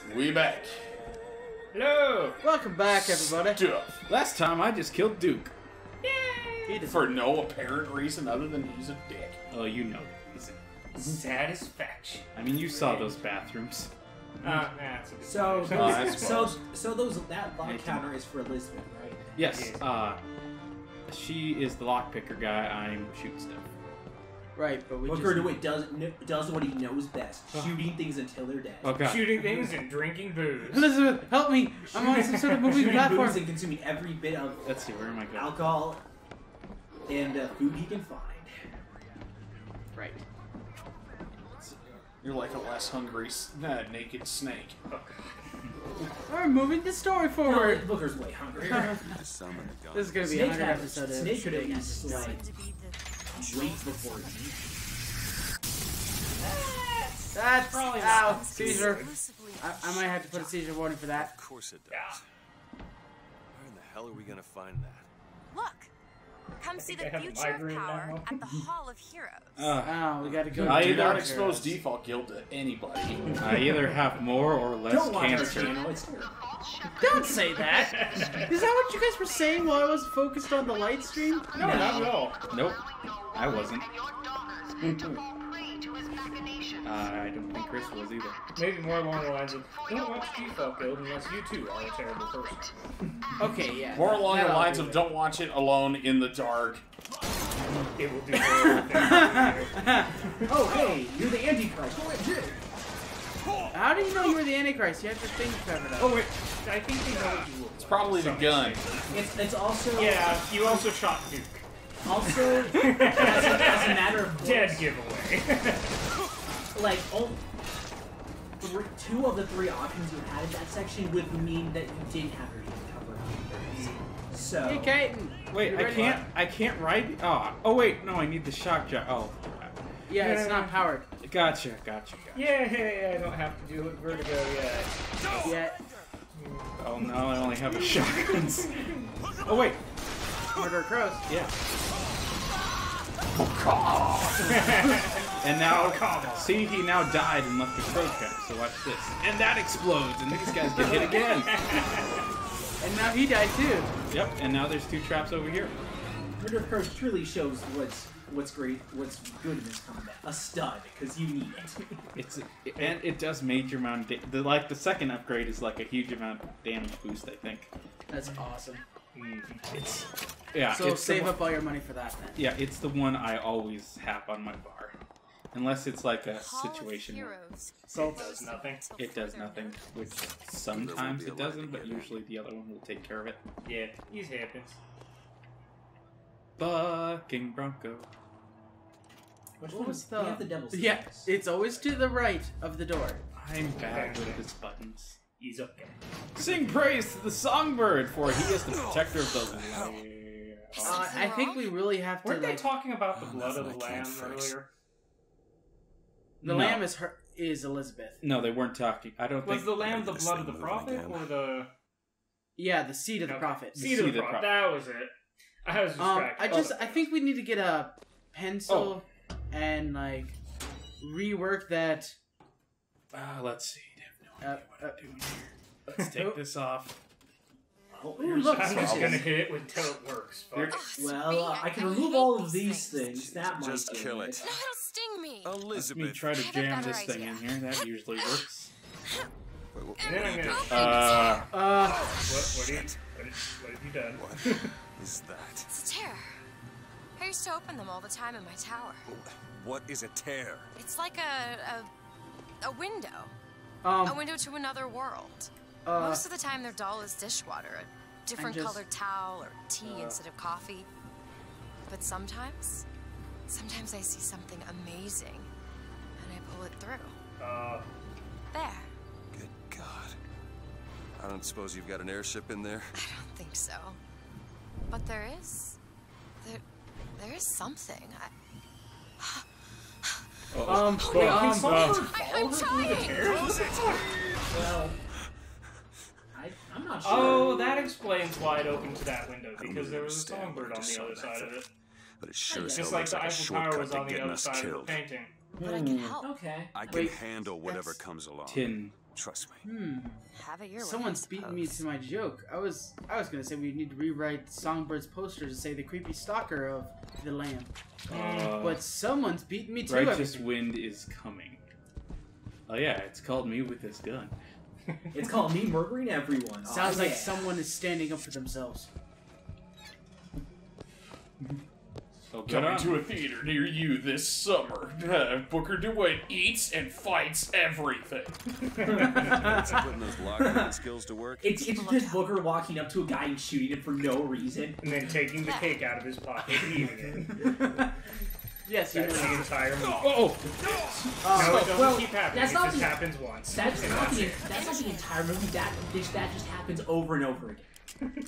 We back. Hello! Welcome back, everybody. Duff. Last time I just killed Duke. Yay! For no apparent reason other than he's a dick. Oh, you know the reason. Satisfaction. I mean, you saw those bathrooms. That's a good So, point. I suppose. that lock counter is for Elizabeth, right? Yes, she is the lockpicker guy. I'm shooting stuff. Right, but we Booker just... does what he knows best: shooting things until they're dead. Oh, God. Shooting things and drinking booze. Elizabeth, help me! I'm on some sort of moving Shooting platform. booze and consuming every bit of Let's see, where am I going? alcohol and food he can find. Right. You're like a less hungry, naked snake. We're moving the story No, forward. Booker's way hungrier. This is gonna be a 100 episode of Snake could at Snake. least like wait before he eats. That's Probably ow, not. seizure. I might have to put a seizure warning for that. Of course it does. Yeah. Where in the hell are we gonna find that? Look! Come see think the I have a future of migraine power now. at the Hall of Heroes. Oh, we gotta go. I to do not Dark expose Heroes. default guild to anybody. I either have more or less Don't watch our cancer. channel. It's terrible. Don't say that. Is that what you guys were saying while I was focused on the light stream? No, not at all. Nope, I wasn't. I don't think Chris was either. Maybe more along the lines of, don't watch Default Guild unless you too are a terrible person. Okay, yeah. More along the That'll lines do of it. don't watch it alone in the dark. It will do everything. Oh, hey, you're the Antichrist. How do you know you were the Antichrist? You have your thing covered up. Oh wait, I think they know what you will. It's probably the gun. It's also Yeah, you also shot Duke. Also as a matter of Dead course, giveaway. like two of the three options you had in that section would mean that you didn't have your covered. So Hey, Kaiten. Wait, You I ready? can't ride. Oh wait, no, I need the shock job. Oh, Yeah, it's not powered gotcha. Yay, I don't have to deal with vertigo yet. yet. Oh no, I only have a shotguns. Oh wait, Murder crows. yeah. And now, see, he now died and left the crow trap. So watch this, and that explodes, and these guys get hit again. And now he died too. Yep, and now there's two traps over here. Murder of Crows truly shows what's great, what's good in this combat. A stud, because you need it. And it does major amount of the second upgrade is like a huge amount of damage boost, I think. That's awesome. It's yeah. So it's the save one- up all your money for that then. Yeah, it's the one I always have on my bar, unless it's like a Hall of situation where Heroes. It does nothing. it does nothing, which sometimes it doesn't, but usually the other one will take care of it. Yeah, these happens. Bucking Bronco. Which What was We have the devil's Yeah, stairs. it's always to the right of the door. I'm bad with his buttons. He's okay. Sing praise to the songbird, for he is the protector of the land. I think we really have to Weren't they like. talking about the blood of the nothing I lamb can't fix. earlier? The No. lamb is Elizabeth. No, they weren't talking. I don't Was think. the lamb the this blood thing of the moving prophet again. or the Yeah, the seed of the prophet. seed of the Seed of the prophet? That was it. I was distracted. I think we need to get a pencil and like rework that. Let's see. I have no idea what I'm doing here. Let's Oh. take this off. Ooh, look, I'm just gonna peaches. hit it until it works. Fuck it. Well, I can remove all of these things. That might Just do kill it. it. No, it'll sting me. Let me Elizabeth. try I to have a jam better this thing in idea. here. That usually works. And then I'm gonna. Oh, What have you done? What is that? it's a tear. I used to open them all the time in my tower. What is a tear? It's like a window. A window to another world. Most of the time, they're dull as dishwater, a different just- colored towel or tea instead of coffee. But sometimes I see something amazing, and I pull it through. There. Good God. I don't suppose you've got an airship in there? I don't think so. But there is. There is something. Can someone follow her through the tears? Well, I'm not sure. Oh, that explains why it opened to that window, because there was a songbird on the other side of it. But it sure as hell Just like looks the like a Eiffel Tower shortcut was on to the getting other us side of killed. the painting. But I can help. Okay. I can Wait, handle whatever comes along. Tin. Trust me. Have it your way, Someone's I beating me suppose. to my joke. I was gonna say we need to rewrite Songbird's posters to say the creepy stalker of the lamb. But someone's beating me to Righteous everything. wind is coming. Oh yeah, it's called me with this gun. It's called me murdering everyone. Sounds Aw, like yeah. someone is standing up for themselves. So good Coming on. to a theater near you this summer. Booker DeWitt eats and fights everything. It's putting those lockdown skills to work. It's just Booker walking up to a guy and shooting him for no reason. And then taking the cake out of his pocket and eating it. Yes, you That's the know. entire movie. Oh! No, it doesn't well, keep happening. that's It not just the- happens once. That's And not the it. entire movie. That just happens over and over again.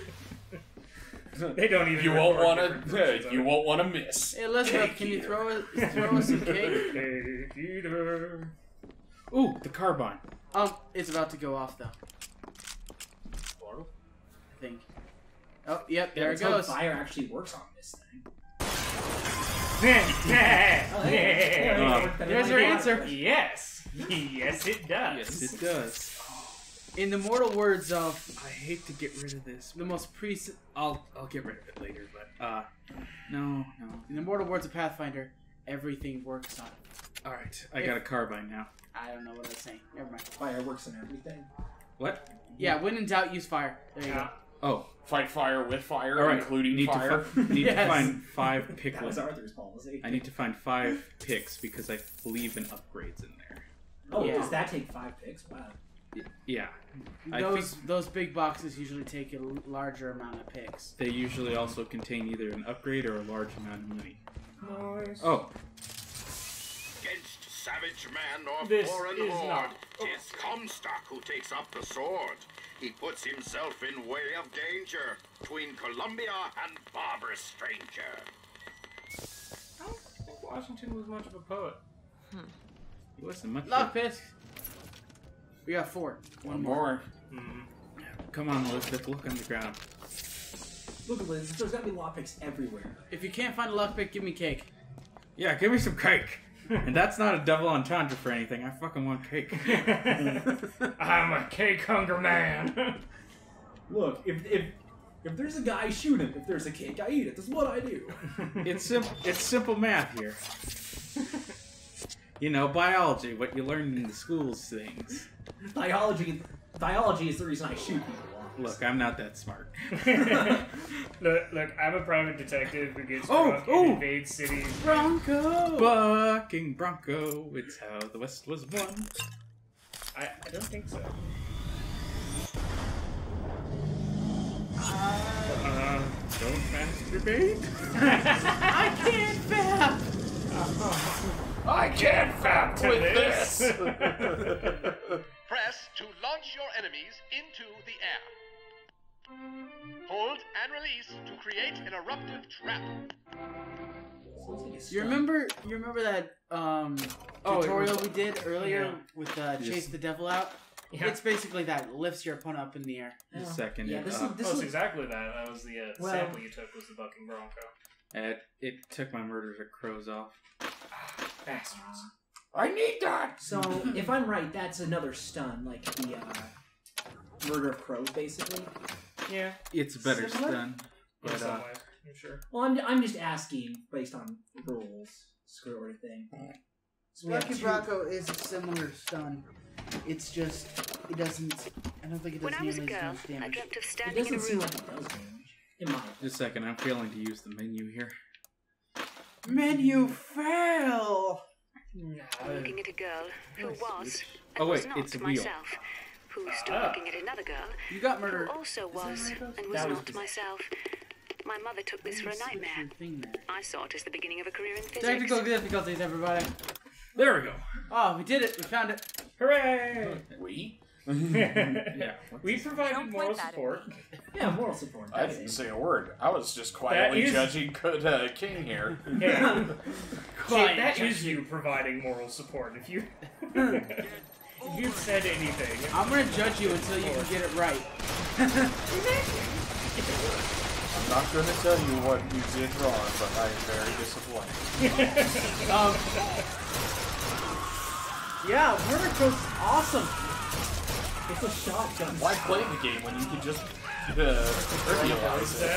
They don't even. You won't record want different to. versions of You it. won't want to miss. Hey, Elizabeth, can you throw us some cake? Cake eater. Ooh, the carbine. It's about to go off though. I think. Oh, yep, there it That's how goes. fire actually works on this thing. There's your answer. Yes. Yes, it does. Yes, it does. In the mortal words of I hate to get rid of this. the most I'll get rid of it later, but no. in the mortal words of Pathfinder, everything works on. All right, I got a carbine now. I don't know what I was saying. Never mind. Fire works on everything. What? Yeah, when in doubt, use fire. There you go. Oh, Fight fire with fire, all right. including need fire. need Yes. to find 5 pick That was ones. Arthur's policy. I need to find 5 picks because I believe in upgrades in there. Oh, Yeah. does that take 5 picks? Wow. Yeah, I Those big boxes usually take a larger amount of picks. they usually also contain either an upgrade or a large amount of money. Nice. Oh, Against savage man or This foreign is horde, not- 'tis Comstock who takes up the sword. He puts himself in way of danger between Columbia and barbarous stranger. I don't think Washington was much of a poet. he wasn't much. Lock picks. We got 4. One more. Come on, Elizabeth, look on the ground. Look at this. There's gotta be lockpicks everywhere. If you can't find a lock pick, give me cake. Yeah, give me some cake. And that's not a double entendre for anything. I fucking want cake. I'm a cake hunger man. Look, if there's a guy, shoot him. If there's a cake, I eat it. That's what I do. It's simple math here. You know, biology, what you learn in the schools things. Biology is the reason I shoot people. Look, I'm not that smart. Look, I'm a private detective who gets Oh, drunk oh. and invades cities. Bronco! Bucking Bronco, it's how the West was won. I don't think so. Don't masturbate. I can't fap! I can't fap To with this. this. Press to launch your enemies into the air. Hold and release to create an eruptive trap. You remember that tutorial we did earlier Yeah. with Chase the Devil Out? Yeah. It's basically that. It lifts your opponent up in the air. The second Yeah, it, this uh, is- Oh, it's exactly that. That was the Well- sample you took was the bucking bronco. it took my murder to crows off. Bastards. I need that. So, if I'm right, that's another stun, like the murder of crows, basically. Yeah, It's better Similar? stun. in But some ways. I'm sure. Well, I'm just asking based on rules, sort of thing. So we have Lucky two- Bronco is a similar stun. It's just, it doesn't, I don't think it does When I was a nearly as girl, much I damage. dreamt of It standing in a doesn't seem room. like it does damage. In my opinion. just a second, I'm failing to use the menu here. Menu fail! Looking at a girl who was and Oh, was wait, not it's real. myself. Who stood looking at another girl You got who murdered. also was and was That was not the- myself. My mother took this for a nightmare. Thing there. I saw it as the beginning of a career in physics. Technical difficulties, everybody. There we go. Oh, we did it. We found it. Hooray! We? Yeah. We provided Don't moral point that at support. me. Yeah, moral support. I That's didn't it. say a word. I was just quietly is- judging good King here. Yeah. Quiet, that Judge. is you providing moral support. If you if you've said anything, I'm gonna judge you until you can get it right. I'm not going to tell you what you did wrong, but I am very disappointed. Yeah, Murder Crows is awesome. It's a shotgun. Why play the game when you can just realize it?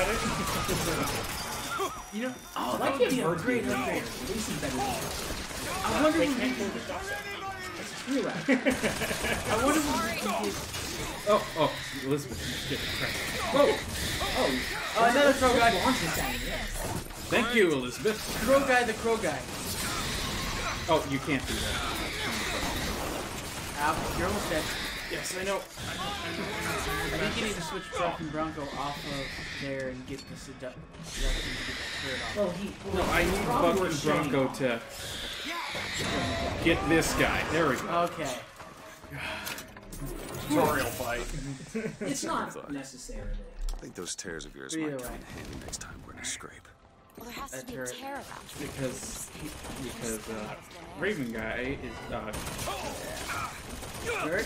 You know, I that like would it be a great upgrade. At least he's better than you. I wonder if we Can't can pull the shots out. You're right. I wonder if we can get... Oh, Elizabeth, you get crap. Oh, another crow guy. launches at him. Thank you, Elizabeth. Crow guy, the crow guy. Oh, you can't do that. Ow, you're almost dead. Yes, I know. I think you need to switch Truck and Bronco off of there and get the seduction to get that turret off. Well, No, I need Buck and Bronco to get this guy. There we go. Okay. Tutorial fight. It's not necessarily. I think those tears of yours Either might come way. in handy next time we're in a scrape. Well, there has to That be a turret. tear about you. Because Raven guy is Turret.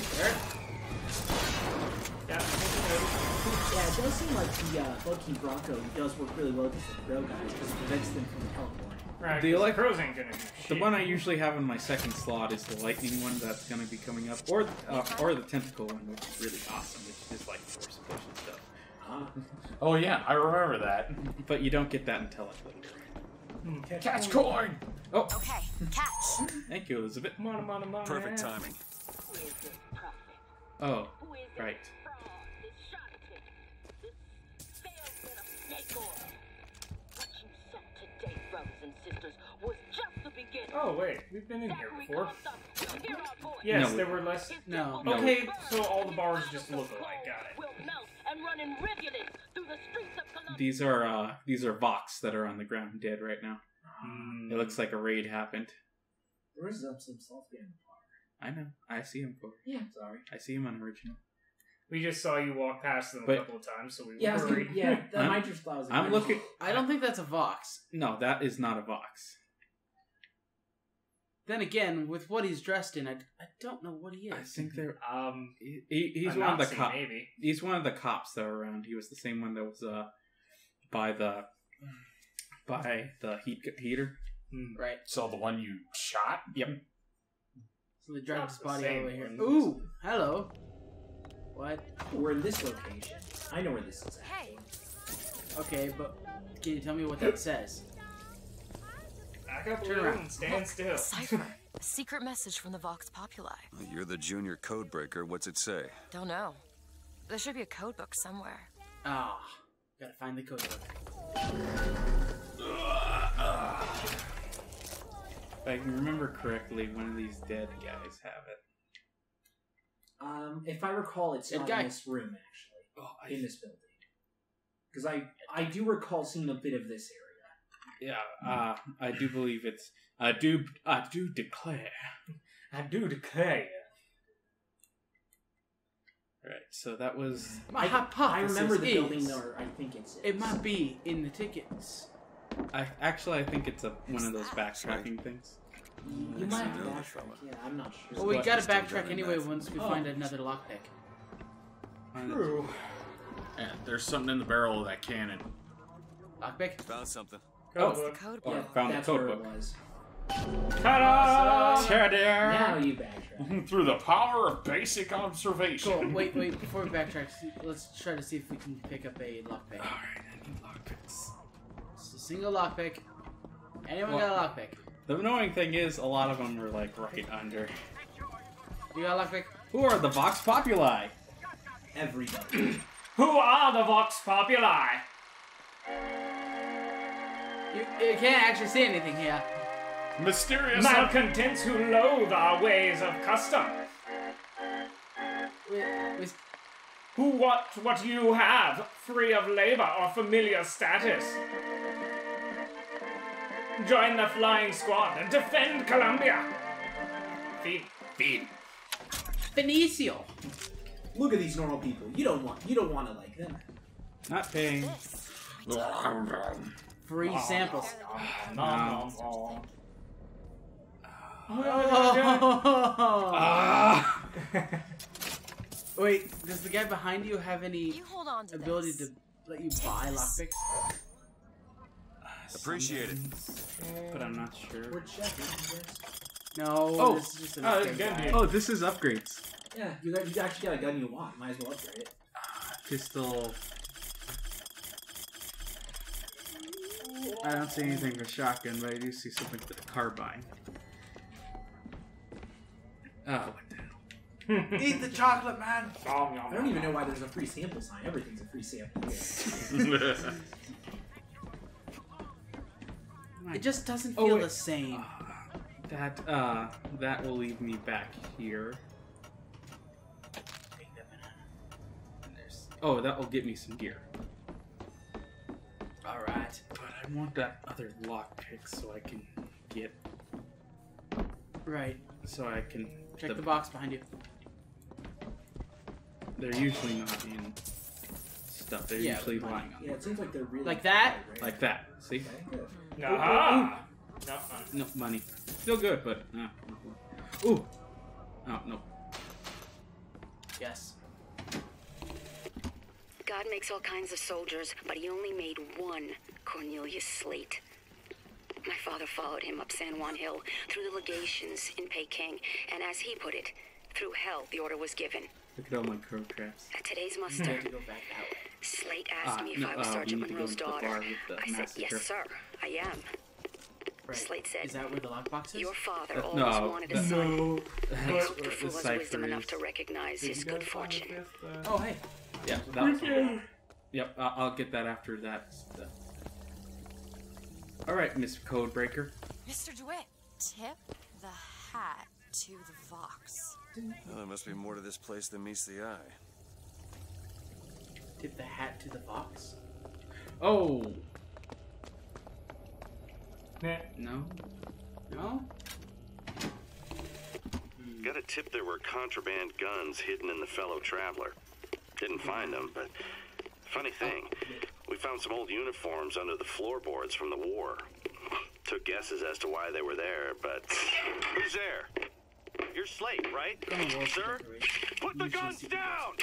Yeah, Yeah, it does seem like the Bucky Bronco does work really well against the Crow guys because it prevents them from teleporting. right. The 'cause elect- crows ain't gonna do shit. the one I usually have in my second slot is the lightning one that's going to be coming up, or the tentacle one, which is really awesome. It's just like force push stuff. Oh yeah, I remember that. But you don't get that until like later. Catch coin! Oh, Okay, catch. thank you, Elizabeth. Money. Perfect timing. Oh, right. Oh wait, we've been in here before. Yes, No. there were less. No. No. Okay, so all the bars just look alike. Got it. These are Vox that are on the ground dead right now. It looks like a raid happened. There is some self-game. I know. I see him, Corey. Yeah, sorry. I see him on original. We just saw you walk past them But- a couple of times, so we Yeah, were worried. that I'm- might just was. I'm looking. I don't think that's a Vox. No, that is not a Vox. Then again, with what he's dressed in, I don't know what he is. I think they're. He's He's one of the cops. Maybe. He's one of the cops that were around. He was the same one that was by the heater. Right. So the one you shot? Yep. So they dragged his body same all the way here. one. Ooh, hello. What? We're in this location. I know where this is at. Hey, Okay, but can you tell me what that says? Back up a Turn little around. and stand still. cipher. A secret message from the Vox Populi. You're the junior code breaker. What's it say? Don't know. There should be a code book somewhere. Ah, gotta find the code book. If I can remember correctly, one of these dead guys have it. If I recall, it's Dead not guy. in this room actually. Oh, In this building. Because I do recall seeing a bit of this area. Yeah, I do believe it's. I do declare. I do declare. Right, so that was. My I hypothesis remember the is building, or I think it's. it might be in the tickets. I think it's one of those backtracking things. You might have to know the backtrack. fella. Yeah, I'm not sure. Well, we What? gotta Still backtrack driving anyway that. once we find another lockpick. True. Yeah, there's something in the barrel of that cannon. Lockpick? Found something. Code Oh. book. Code Or book. Yeah, found the that's code where book. it was. Ta-da! Now you backtrack. Through the power of basic observation. Cool. Wait. Before we backtrack, let's try to see if we can pick up a lockpick. Alright, I need lockpicks. It's a single lockpick. Anyone Well- got a lockpick? The annoying thing is, a lot of them are like right under. You got a lockpick? Who are the Vox Populi? Everybody. Who are the Vox Populi? You can't actually see anything here. Mysterious. Malcontents who loathe our ways of custom. We- Who want what you have, free of labor or familiar status. Join the flying squad and defend Columbia. Feed. Benicio. Look at these normal people. You don't want to like them. Not paying. Free samples. Nom. Ah! Wait, does the guy behind you have any You hold on to ability this. to let you buy lockpicks? Appreciate it. But I'm not sure. We're checking this. No. Oh, this is just an oh, upgrade it's gonna guy. be- Oh, this is upgrades. Yeah, you actually got a gun you want. Might as well upgrade it. Pistol. I don't see anything for shotgun, but I do see something for the carbine. Oh, what the hell? Eat the chocolate, man! I don't even know why there's a free sample sign. Everything's a free sample. It just doesn't feel the same. That will leave me back here. Oh, that will get me some gear. Alright. But I want that other lockpick so I can get... Right. So I can... Check the box behind you. They're usually not in stuff. They're usually lying on. Yeah, it seems like they're really... Like that? Right? Like that. See? Okay, good. Aha! No, money. Still good, but... Ooh! Oh, no. Yes. God makes all kinds of soldiers, but he only made one Cornelius Slate. My father followed him up San Juan Hill through the legations in Peking, and as he put it, through hell the order was given. Look at all my crow traps. At today's muster, To go back out. Slate asked me if I was Sergeant Monroe's daughter. I said, yes, sir, I am. Right. Slate said, Is that where the lockbox is? your father always No, wanted a son. no. I That's hope the what fool the has cipher wisdom enough is. to recognize his good fortune. Oh, hey. Yeah, that was one. Yep, I'll get that after that stuff. Alright, Mr. Codebreaker. Mr. DeWitt, tip the hat to the Vox. Well, there must be more to this place than meets the eye. Tip the hat to the box. Oh! Nah. No? No? Got a tip there were contraband guns hidden in the fellow traveler. Didn't find them, but funny thing, we found some old uniforms under the floorboards from the war. Took guesses as to why they were there, but who's there? You're Slate, right? Sir? Put the guns down!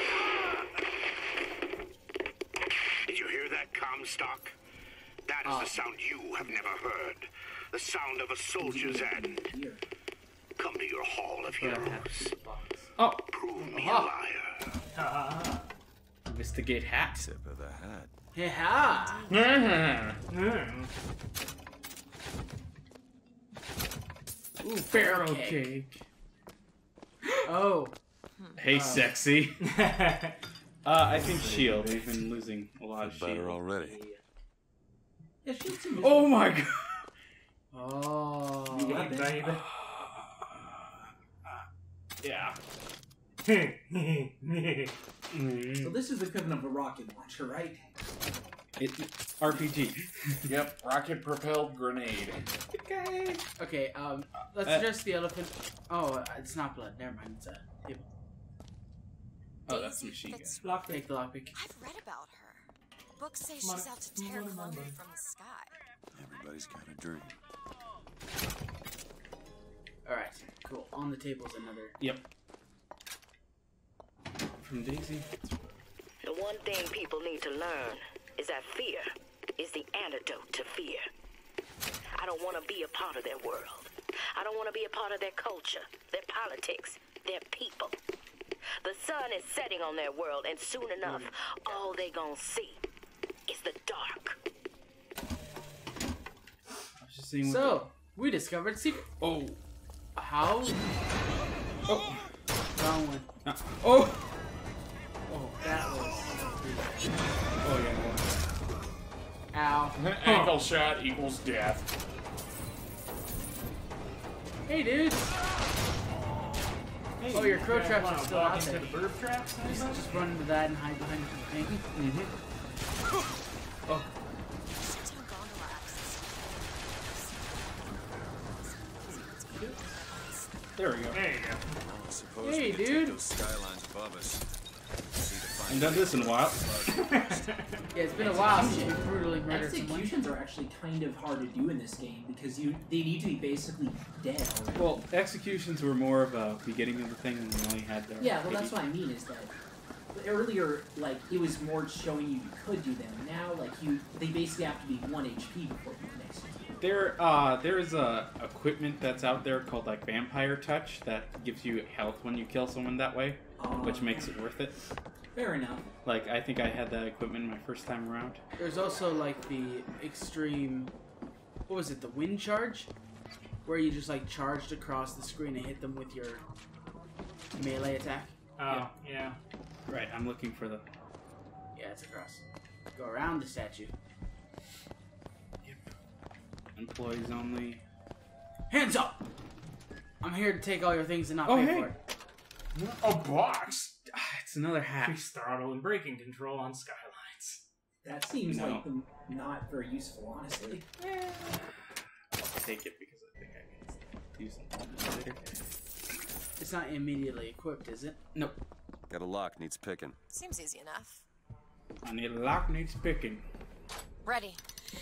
Did you hear that, Comstock? That is the sound you have never heard. The sound of a soldier's end. Come to your hall of heroes. Oh! Prove me a liar. Investigate hat. Tip of the hat. Hey, ha! Ooh, barrel cake. Oh. Hey, sexy. I think shield. We've been losing a lot of shield. Better already. Yeah, shield's a Oh my god! Oh. new weapon. Baby. Yeah. So this is the equivalent of a rocket launcher, right? RPG. Yep, rocket-propelled grenade. Okay, let's address the elephant. Oh, it's not blood. Never mind. It's a table. Oh, that's machine gun. Lockpick. Take the lockpick. I've read about her. Books say she's out to tear Columbia from the sky. Everybody's got a dream. Alright, cool. On the table's another. Yep. From Daisy. The one thing people need to learn is that fear is the antidote to fear. I don't want to be a part of their world. I don't want to be a part of their culture, their politics, their people. The sun is setting on their world, and soon enough, all they gonna see is the dark. I was just seeing what So, we discovered secret. Oh. How? Oh. Wrong one. Oh. Oh, that was. Oh, yeah. Ow. Ankle shot equals death. Hey, dude. Hey, Oh, your crow guys traps wanna are still walk out into there. the bird traps? Just run into that and hide behind the thing. Oh. Shutdown gondola access. There we go. There you go. Well, I suppose Hey, we could dude. take those skylines above us. See to I find haven't done this in a while. Yeah, it's been a while since you brutally murdered someone. Executions are actually kind of hard to do in this game because they need to be basically dead already. Well, executions were more of a beginning of the thing, and we only had the. Yeah, well, that's what I mean is that earlier, like, it was more showing you could do them. Now, like, they basically have to be 1 HP before you can execute. There's a equipment that's out there called like Vampire Touch that gives you health when you kill someone that way, which makes it worth it. Fair enough. Like, I think I had that equipment my first time around. There's also like the extreme, what was it, the wind charge? Where you just like charged across the screen and hit them with your melee attack. Oh, yeah. Right, I'm looking for the... Yeah, it's across. Go around the statue. Yep. Employees only. Hands up! I'm here to take all your things and not pay for it. A box? It's another hat. Increase throttle and braking control on skylines. That seems No. like not very useful, honestly. I'll take it because I think I can use it later. It's not immediately equipped, is it? Nope. Got a lock, needs picking. Seems easy enough. I need a lock, needs picking. Ready.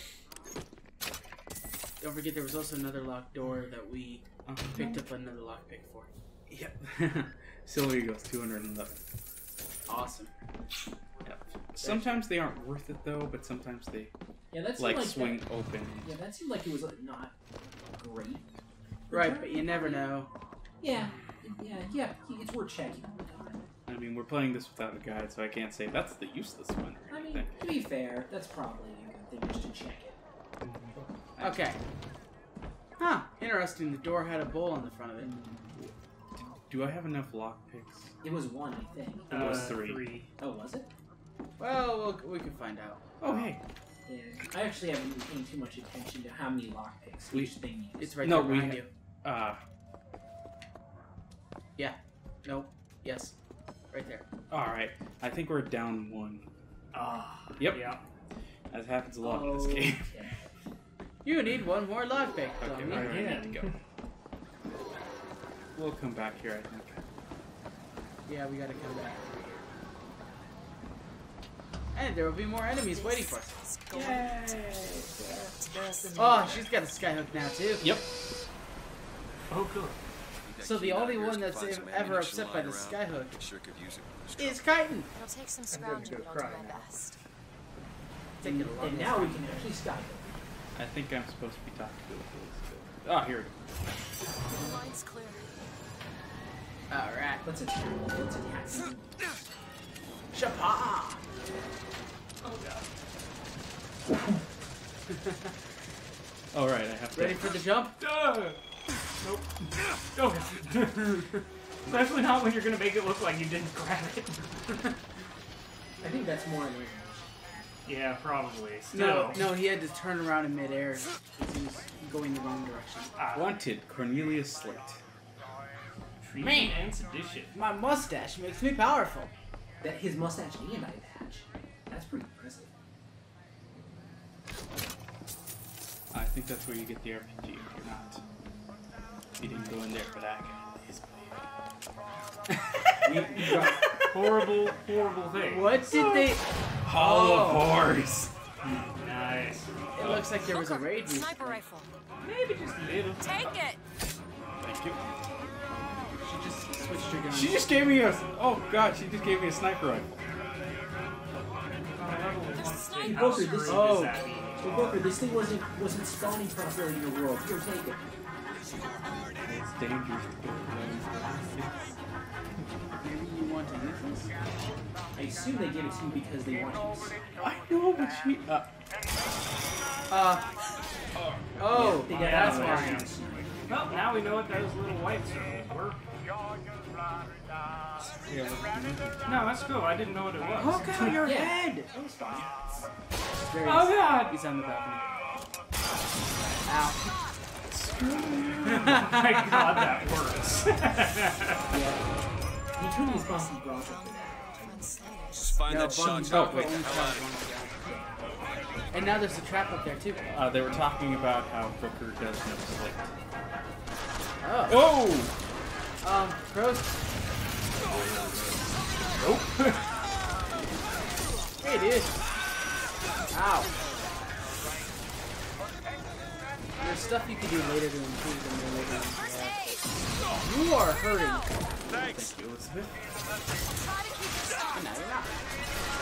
Don't forget there was also another locked door that we picked up another lockpick for. Yep. Silver Eagles, 211. Awesome. Yep. Sometimes they aren't worth it though, but sometimes they That's like swing open. Yeah, that seemed like it was not great. Right, but you never know. Yeah, it's worth checking. I mean, we're playing this without a guide, so I can't say that's the useless one or I mean, anything. to be fair, that's probably a good thing just to check it. Okay. Huh, interesting. The door had a bowl on the front of it. Do I have enough lockpicks? It was one, I think. It was three. Oh, was it? Well, we can find out. Oh, hey. Yeah. I actually haven't been paying too much attention to how many lockpicks each thing uses. It's right there behind you. Yeah. No. Yes. Right there. Alright. I think we're down one. Yep. Yeah. That happens a lot in this game. Okay. You need one more lockpick. Okay, dummy. where do I need to go? We'll come back here, I think. Yeah, we gotta come back over here. And there will be more enemies waiting for us. Yay! Oh, she's got a skyhook now too. Yep. Oh, good. So the only one that's ever upset by the skyhook is Chitin. It'll take some scrounging, but I'll do my best. Taking a And now we can actually skyhook. I think I'm supposed to be talking to the police. Ah, here it is. The line's clear. Alright. Let's attack. Let's attack. Shapa! Oh, God. Alright, I have to... Ready for the jump? Nope. Okay. Especially not when you're gonna make it look like you didn't grab it. I think that's more annoying. Yeah, probably. Still. No, he had to turn around in midair because he was going the wrong direction. Wanted, Cornelius Slate. Treason and sedition. My mustache makes me powerful. That his mustache and eye patch. That's pretty impressive. I think that's where you get the RPG if you're not. You didn't go in there for that guy. We got horrible, horrible things. What did they... Hall of Horrors! Nice. It looks like there was a raid. Sniper rifle. Maybe just a little. Take it. Thank you. She just switched her gun. She just gave me a... Oh god, she just gave me a sniper rifle. There's a sniper. How screwy does Oh. that mean? Well, Booker, this thing wasn't spawning properly in your world. Here, take it. It's dangerous to go Maybe you want to use this? I assume they give it to you because they want you. I know, but she... Oh, They got Yeah, that's that's fine. Well, now we know what those little white circles were. No, that's cool. I didn't know what it was. Poke out your Yeah. head! That was fine. There he Oh is. god! He's on the balcony. Ow. My god, that works. He couldn't use Boston Bronco for that. Just find No, that shot. Bungie Oh, Bronco wait. only shot one guy. And now there's a trap up there too. They were talking about how Booker does no slick. Oh. Oh! Pros. Nope. Hey, dude. Ow. There's stuff you can do later to improve them more later. First aid. You are hurting. Thanks. Thank you, Elizabeth. Try to keep it soft. No, you're not.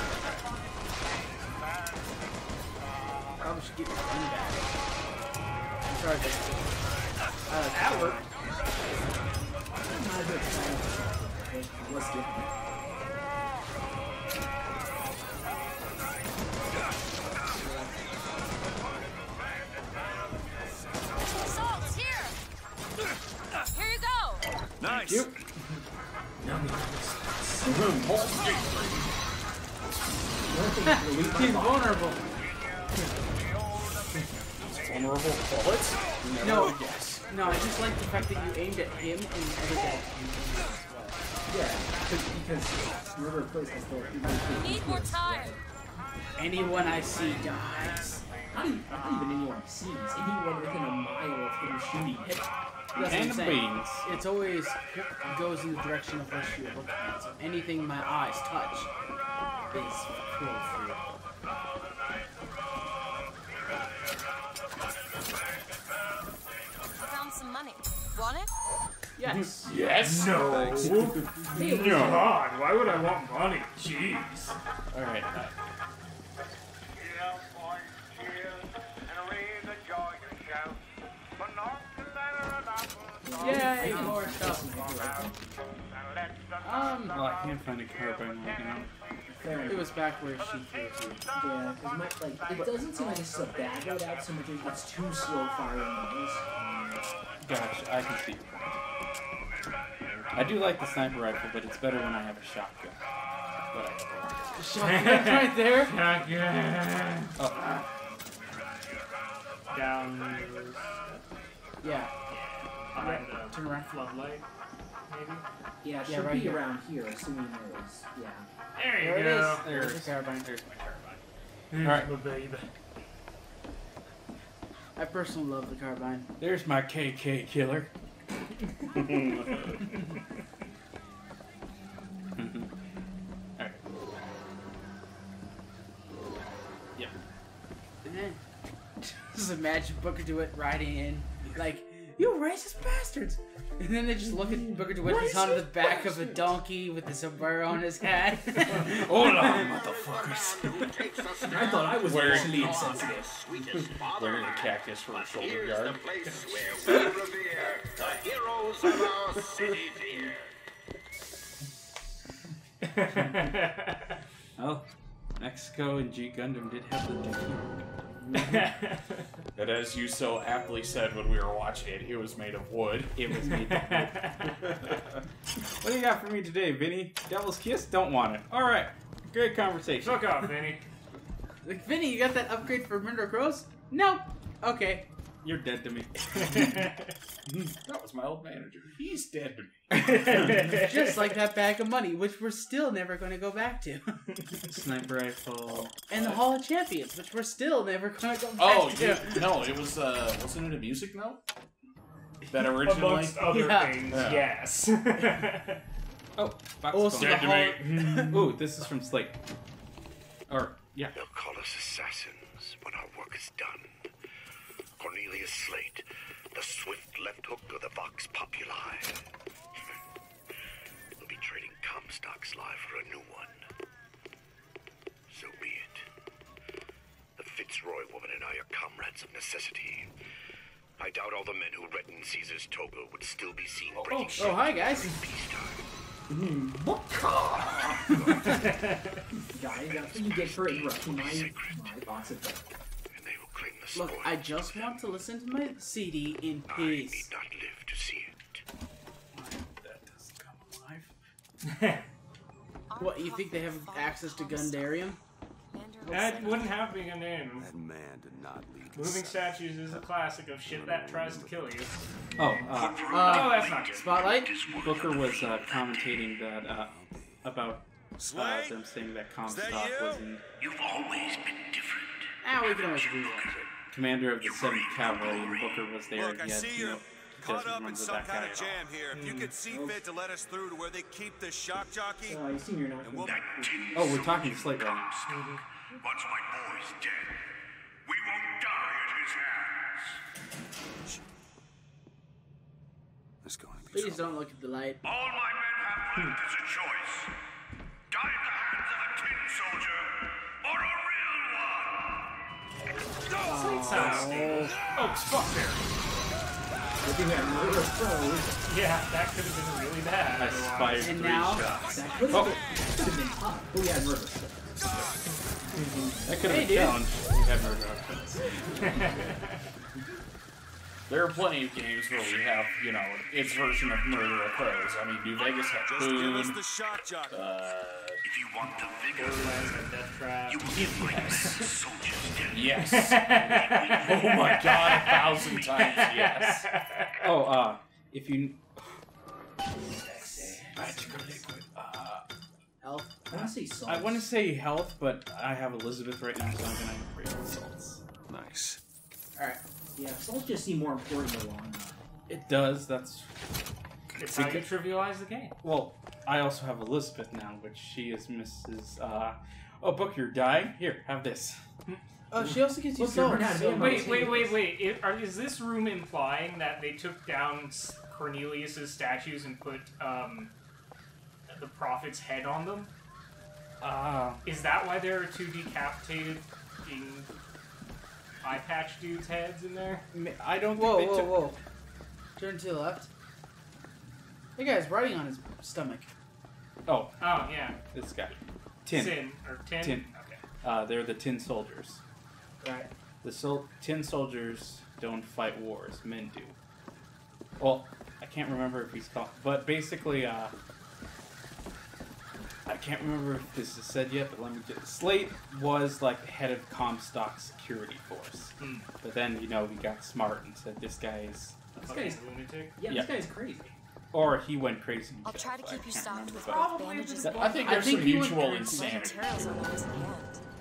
Probably should get your gun back. Sorry. That worked. Let's get it. Salt's here. Here you go. Nice. Yep. He's vulnerable. Vulnerable bullets? No, no, I just like the fact that you aimed at him and the other guy aimed at him as well. Yeah, because River Place has the... Need more time. Anyone I see dies. Not even anyone he sees. Anyone within a mile of him shooting hit. That's what I'm And saying. beans. It's always goes in the direction of what you're looking at. So anything my eyes touch is cool for you. Found some money. Want it? Yes. Yes? No. Thanks. God, why would I want money? Jeez. Alright. Yay, more stuff. Well, I can't find a carbine right now. Fair It enough. was back where she threw it to. Yeah, because it doesn't seem like this is a bad loadout so much as it's too slow firing noise. Gotcha, I can see your point. I do like the sniper rifle, but it's better when I have a shotgun. But Shotgun right there. Shotgun. oh, Down Yeah. behind the Turn around. floodlight, maybe? Yeah, it Yeah, should right be here. around here, assuming there is. Yeah. There you There it go. is. There's the carbine. there's my carbine. Alright, my baby. I personally love the carbine. There's my KK killer. Alright. Yep. And then, just imagine Booker DeWitt riding in, like, you racist bastards! And then they just look at Booker DeWitt, he's on the back of a donkey with the sombrero on his head. Hold on, motherfuckers. I thought I was Wearing- actually insensitive. Wearing a cactus for a shoulder guard. Oh, Mexico and G Gundam did have the Dookie. And as you so aptly said when we were watching it, it was made of wood. It was made of wood. What do you got for me today, Vinny? Devil's Kiss? Don't want it. Alright, great conversation. Fuck off, Vinny. Like, Vinny, you got that upgrade for Murder Crows? No. Okay. You're dead to me. That was my old manager. He's dead to me. Just like that bag of money, which we're still never going to go back to. Sniper rifle. And the Hall of Champions, which we're still never going to go back Oh, to. no, it was, wasn't it a music note? That originally? Amongst other Yeah. things, Yeah. yes. Oh, box Also, bomb. the Dead to Hall... Ooh, this is from Slate. Or, yeah. They'll call us assassins when our work is done. Cornelius Slate, the swift left hook of the Vox Populi. We'll be trading Comstock's life for a new one. So be it. The Fitzroy woman and I are comrades of necessity. I doubt all the men who reddened Caesar's toga would still be seen breaking Oh, hi, guys. peacetime. Guys, that's what you get for interrupting my box of death. And they will claim the Look, spoil. I just want to listen to my CD in I need peace. not live to see it. That doesn't come alive. What, you think they have access to Gundarium? That wouldn't have been a name. That man did not lead the Moving South. statues is a classic of shit that tries to kill you. Oh, Oh, that's not good. Spotlight? Booker was commentating that, about them saying that Comstock was in You've always been different. Ah, we can always rewatch it. commander of the 7th Cavalry, and Booker was there. Look, I and he had, see you know, you're he caught doesn't up in remember some that kind guy of at all. jam here. If you could see fit to let us through to where they keep the shock jockey, You seem you're not. and we'll... Oh, we're talking to Slate right now. Once my boy's dead, we won't die at his hands. Let's go and be Please trouble. don't look at the light. All my men have left is a choice. Die at the hands of a tin soldier, or a real one. sound. Oh, fuck there. If you had Murder Crows, Yeah, that could have been really bad. I fired And 3 now- shots. that could have been tough. But we had Murder Crows. That could have Hey, been dude. challenged. We had murder options. There are plenty of games where we have, you know, its version of Murder of Crows. I mean, New Vegas had Just give us Boone. the shock jock. If you want the vigor, Borderlands and Death Trap. you will give my soldiers death. Yes. Oh my god, 1,000 times yes. Oh, if you... Health. I want to say Salt. I want to say health, but I have Elizabeth right now, so I'm going to upgrade results. Nice. Alright. Yeah, Salt just seem more important in the long run. It does, that's... It's how you trivialize the game. Well, I also have Elizabeth now, which she is Mrs. Oh, Book, you're dying? Here, have this. Oh, she also gets you Look, you're souls. not So being Wait. Is this room implying that they took down Cornelius's statues and put the prophet's head on them? Is that why there are 2 decapitated eye patch dudes' heads in there? I don't think Whoa, they whoa, took... whoa. Turn to the left. That guy's writing on his stomach. Oh, Oh, yeah. this guy. Tin. Sin. Or tin? Tin. Okay. They're the tin soldiers. Right. The tin soldiers don't fight wars. Men do. Well, I can't remember if he's called... But basically, I can't remember if this is said yet, but let me get... Slate was like the head of Comstock security force. But then, you know, he got smart and said, this guy is... This guy's a lunatic. Yeah, Yeah. this guy's crazy. Or he went crazy. I'll try to himself, keep I you can't stocked remember, with but- both bandages and I think there's think some he went mutual crazy. insanity. materials on those in the end.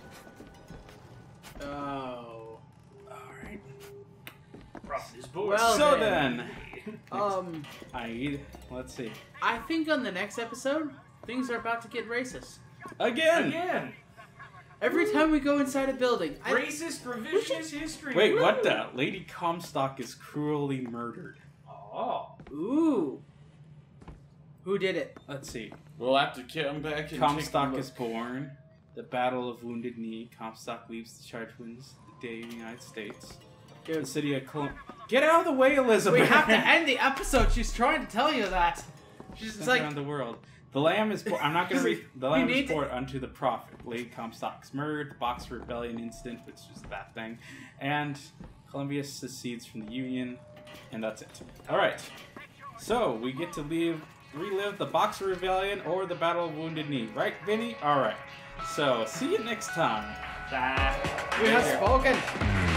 Oh. Alright. Prophet is bored. Well, So then. then... Let's see. I think on the next episode, things are about to get racist. Again! Every time we go inside a building, Racist revisionist history. Wait, what the? Lady Comstock is cruelly murdered. Oh. Ooh. Who did it? Let's see. We'll have to come back and Comstock take a is born. The Battle of Wounded Knee. Comstock leaves the charge wins the day of the United States. The city of Columbia. Get out of the way, Elizabeth! We have to end the episode. She's trying to tell you that. She's Sent like, around the world. The Lamb is born. I'm not going to read. The Lamb need is born unto the prophet. Lady Comstock's murdered. The Boxer Rebellion incident, which is that thing. And Columbia secedes from the Union. And that's it. Alright. So, we get to relive the Boxer Rebellion or the Battle of Wounded Knee. Right, Vinny? Alright. So, see you next time. Bye. we have spoken.